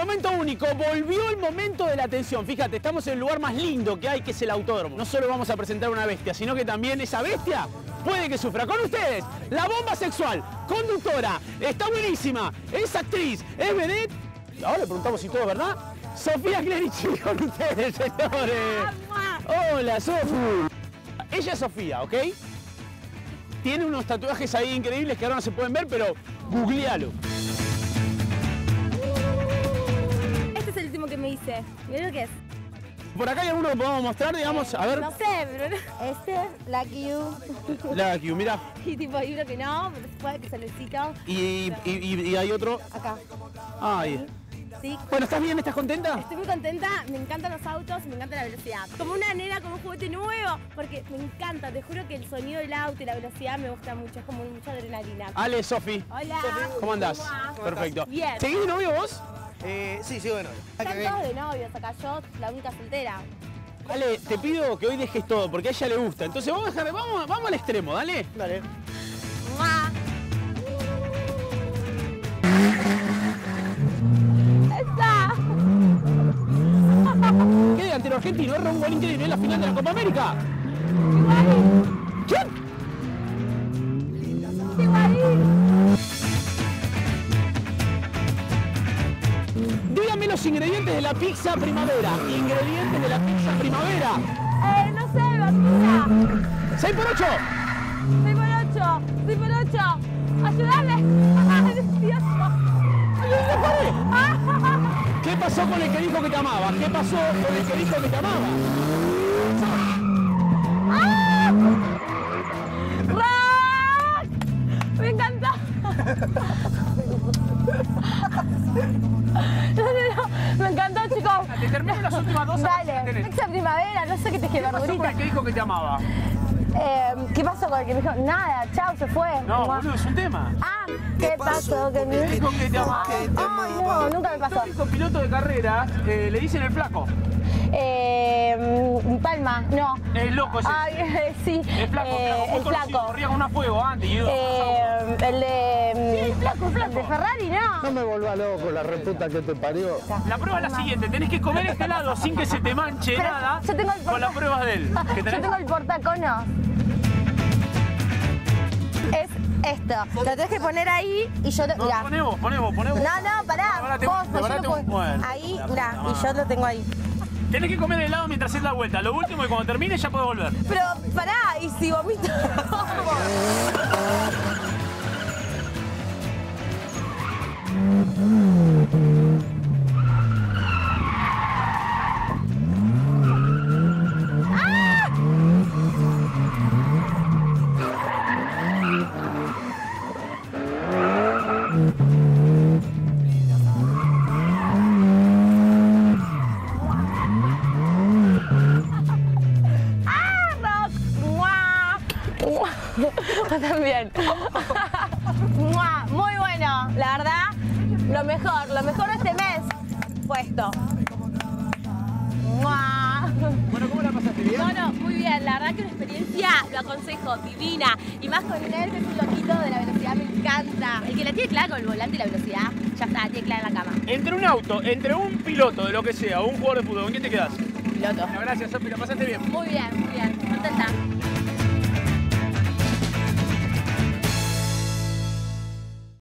momento único, volvió el momento de la atención. Fíjate, estamos en el lugar más lindo que hay, que es el autódromo. No solo vamos a presentar una bestia, sino que también esa bestia puede que sufra. Con ustedes, la bomba sexual, conductora, está buenísima, es actriz, es vedette. Ahora le preguntamos si todo es verdad. Sofía Clerici con ustedes, señores. Hola, Sofi. Ella es Sofía, ¿ok? Tiene unos tatuajes ahí increíbles que ahora no se pueden ver, pero googlealo. Este es el último que me hice. Mirá lo que es. Por acá hay alguno que podemos mostrar, digamos, a ver. No sé, pero no. Este, Lucky You. Lucky You, mira. Y tipo, hay uno que no, pero se puede que se necesita. Y hay otro. Acá. Ay. Sí. Bueno, ¿estás bien? ¿Estás contenta? Estoy muy contenta, me encantan los autos, me encanta la velocidad. Como una nena con un juguete nuevo, porque me encanta, te juro que el sonido del auto y la velocidad me gusta mucho, es como mucha adrenalina. Ale, Sofi. Hola. ¿Cómo andás? ¿Cómo Perfecto. Bien. ¿Seguís de novio vos? Sí, sigo de novio. Están todos de novios acá, yo la única soltera. Ale, te pido que hoy dejes todo, porque a ella le gusta. Entonces vamos al extremo, dale. Dale. ¡Mua! ¡Está! ¿Qué delantero argentino? Erra un gol increíble en la final de la Copa América. ¿Quién? Dígame los ingredientes de la pizza primavera. Ingredientes de la pizza primavera. No sé, vacuna. 6 por 8. 6 por 8, 6 por 8. Ayúdame. Delicioso. ¿Qué pasó con el que dijo que te amaba? ¿Qué pasó con el que dijo que te amaba? ¡Rock! Me encanta. No, me encantó, chicos. Te termino las últimas dos. Dale, pizza primavera, no sé qué te dije, ¿Qué pasó con verdurita. el que dijo que te amaba? ¿Qué pasó con el que me dijo? Nada, chao, se fue. No, boludo, es un tema. Ah, ¿qué pasó con ¿Qué dijo que te amaba? Ay, no, nunca me pasó. Los pilotos de carrera le dicen el flaco. Palma, no. El loco ese. Ay, sí. El flaco, muy el conocido, flaco. corría con una fuego antes. Y El de... Sí, el flaco. El de Ferrari, no. No me vuelva loco, la reputa que te parió. La prueba es la siguiente, tenés que comer este helado sin que se te manche Pero nada yo tengo el con las pruebas de él. ¿Qué Yo tenés? tengo el portaconos. Es esto. Lo tenés que poner ahí y yo lo... No, mirá. poné vos. No, pará. Preparate, Vos, pues yo preparate lo un- pongo bueno. ahí, mirá, y yo lo tengo ahí. Tenés que comer el helado mientras haces la vuelta. Lo último y cuando termine ya podés volver. Pero pará, y si vomito. También. Muy bueno, la verdad, lo mejor de este mes fue esto. Bueno, ¿cómo la pasaste? ¿Bien? No, muy bien, la verdad que una experiencia, lo aconsejo, divina. Y más con él, que es un loquito de la velocidad, me encanta. El que la tiene clara con el volante y la velocidad, ya está, la tiene clara en la cama. Entre un auto, entre un piloto de lo que sea o un jugador de fútbol, ¿con quién te quedás? Piloto. Gracias, Sofi, la pasaste bien. Muy bien, contenta.